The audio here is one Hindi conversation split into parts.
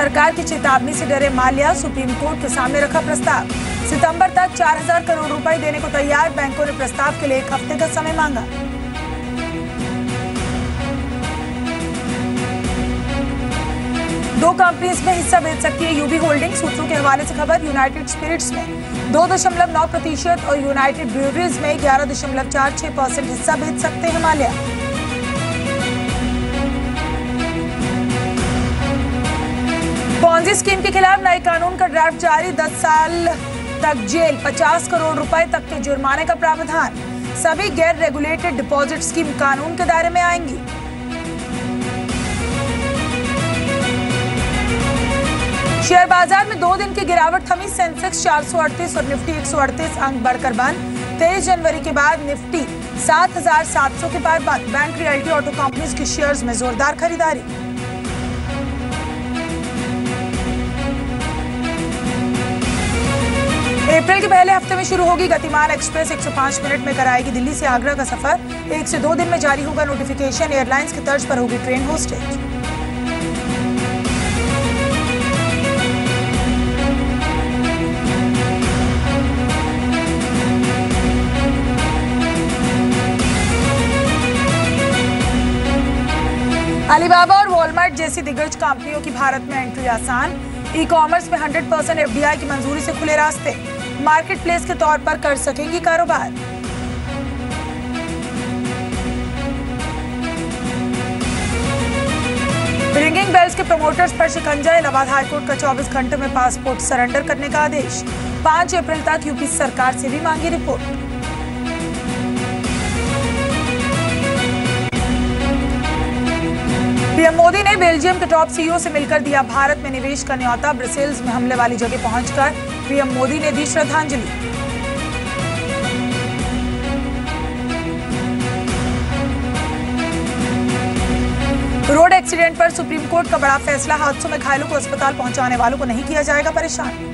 सरकार की चेतावनी से डरे माल्या, सुप्रीम कोर्ट के सामने रखा प्रस्ताव। सितंबर तक 4000 करोड़ रुपए देने को तैयार। बैंकों ने प्रस्ताव के लिए 1 हफ्ते का समय मांगा। दो कंपनीज में हिस्सा बेच सकती है यूबी होल्डिंग। सूत्रों के हवाले से खबर। यूनाइटेड स्पिरिट्स में 2.9% और यूनाइटेड ब्रूअरीज में 11.46% हिस्सा बेच सकते हैं माल्या। पॉन्जी स्कीम के खिलाफ नए कानून का ड्राफ्ट जारी। 10 साल तक जेल, 50 करोड़ रुपए तक के जुर्माने का प्रावधान। सभी गैर रेगुलेटेड डिपॉजिट स्कीम कानून के दायरे में आएंगी। शेयर बाजार में 2 दिन की गिरावट थमी। सेंसेक्स 438 और निफ्टी 138 अंक बढ़कर बंद। 23 जनवरी के बाद निफ्टी 7700 के पार बंद। बैंक, रियल्टी, ऑटो कंपनीज के शेयर्स में जोरदार खरीदारी। अप्रैल के पहले हफ्ते में शुरू होगी गतिमान एक्सप्रेस। 105 मिनट में कराएगी दिल्ली से आगरा का सफर। 1 से 2 दिन में जारी होगा नोटिफिकेशन। एयरलाइंस की तर्ज पर होगी ट्रेन होस्टेज। अलीबाबा और वॉलमार्ट जैसी दिग्गज कंपनियों की भारत में एंट्री आसान। ई कॉमर्स में 100% एफडीआई की मंजूरी से खुले रास्ते। मार्केट प्लेस के तौर पर कर सकेंगी कारोबार। रिंगिंग बेल्स के प्रमोटर्स पर शिकंजा। इलाहाबाद हाईकोर्ट का 24 घंटे में पासपोर्ट सरेंडर करने का आदेश। 5 अप्रैल तक यूपी सरकार से भी मांगी रिपोर्ट। पीएम मोदी ने बेल्जियम के टॉप सीईओ से मिलकर दिया भारत में निवेश का न्योता। ब्रसेल्स में हमले वाली जगह पहुंचकर पीएम मोदी ने दी श्रद्धांजलि। रोड एक्सीडेंट पर सुप्रीम कोर्ट का बड़ा फैसला। हादसों में घायलों को अस्पताल पहुंचाने वालों को नहीं किया जाएगा परेशान।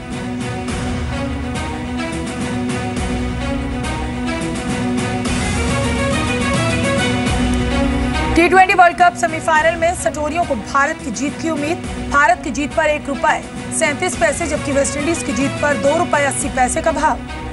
T20 वर्ल्ड कप सेमीफाइनल में सटोरियों को भारत की जीत की उम्मीद। भारत की जीत पर ₹1 37 पैसे, जबकि वेस्टइंडीज की जीत पर ₹2.80 का भाव।